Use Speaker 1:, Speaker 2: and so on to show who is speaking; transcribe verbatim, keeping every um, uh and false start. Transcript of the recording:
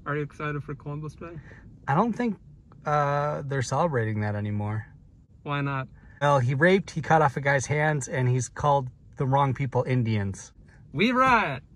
Speaker 1: Are you excited for Columbus Day?
Speaker 2: I don't think uh, they're celebrating that anymore.
Speaker 1: Why not?
Speaker 2: Well, he raped, he cut off a guy's hands, and he's called the wrong people Indians.
Speaker 1: We riot!